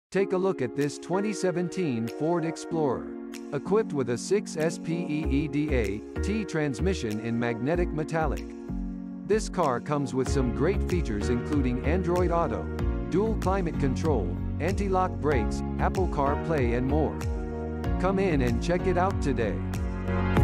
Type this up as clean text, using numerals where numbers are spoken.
Take a look at this 2017 Ford Explorer. Equipped with a 6-speeda T transmission in magnetic metallic. This car comes with some great features including Android Auto, dual climate control, anti-lock brakes, Apple CarPlay and more. Come in and check it out today.